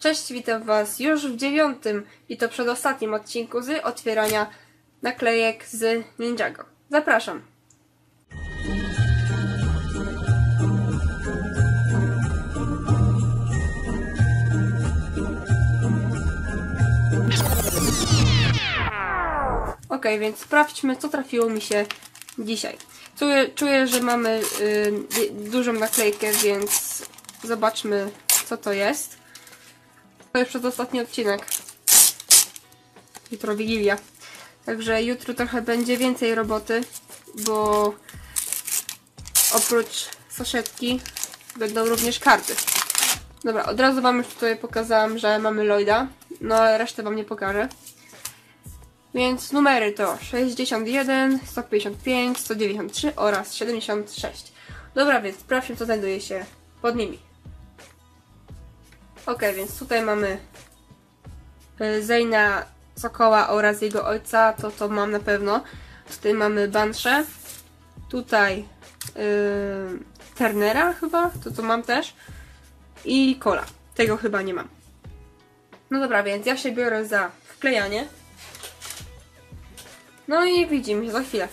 Cześć, witam Was już w 9. i to przedostatnim odcinku z otwierania naklejek z Ninjago. Zapraszam! Ok, więc sprawdźmy, co trafiło mi się dzisiaj. Czuję, że mamy dużą naklejkę, więc zobaczmy, co to jest. To jest przedostatni odcinek. Jutro Wigilia. Także jutro trochę będzie więcej roboty, bo oprócz saszetki będą również karty. Dobra, od razu Wam już tutaj pokazałam, że mamy Lloyda, no ale resztę Wam nie pokażę. Więc numery to 61, 155, 193 oraz 76. Dobra, więc sprawdźmy, co znajduje się pod nimi. Ok, więc tutaj mamy Zeyna Sokoła oraz jego ojca, to mam na pewno. Tutaj mamy Banshee. Tutaj Turnera chyba, to mam też. I Cola. Tego chyba nie mam. No dobra, więc ja się biorę za wklejanie. No i widzimy się za chwilę.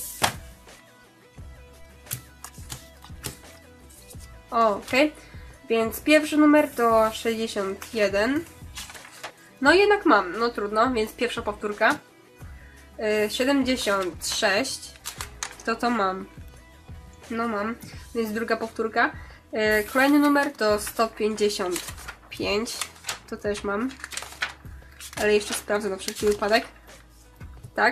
Okej. Więc pierwszy numer to 61. No jednak mam, no trudno, więc pierwsza powtórka. 76. To mam. No mam, więc druga powtórka. Kolejny numer to 155. To też mam. Ale jeszcze sprawdzę na wszelki wypadek. Tak.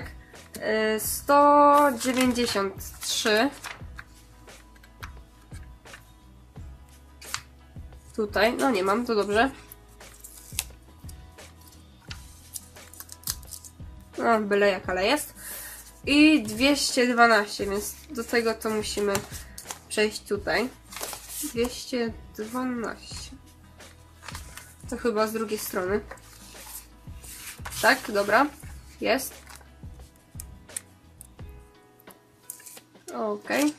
193. Tutaj, no nie mam, to dobrze. No, byle jak, ale jest. I 212, więc do tego to musimy przejść tutaj. 212. To chyba z drugiej strony. Tak, dobra. Jest. Okej.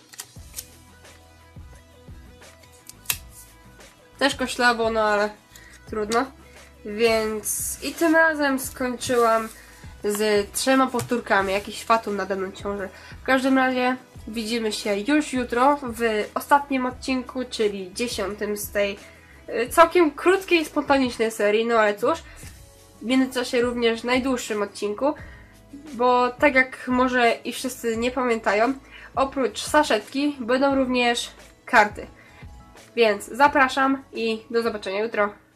Też koszlawo, no ale trudno. Więc i tym razem skończyłam z 3 powtórkami. Jakiś fatum nade mną ciąży. W każdym razie widzimy się już jutro w ostatnim odcinku, czyli 10 z tej całkiem krótkiej, spontanicznej serii. No ale cóż, w międzyczasie również najdłuższym odcinku, bo tak jak może i wszyscy nie pamiętają, oprócz saszetki będą również karty. Więc zapraszam i do zobaczenia jutro.